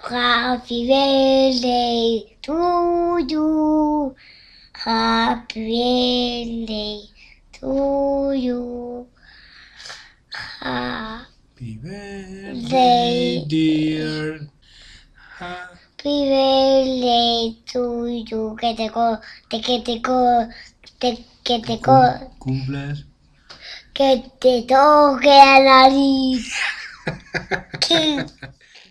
Happy birthday to you. Happy birthday to you. Happy birthday, dear. Happy birthday to you. Que te co, te que te co, te que te co, Cumplas. que te toque la nariz.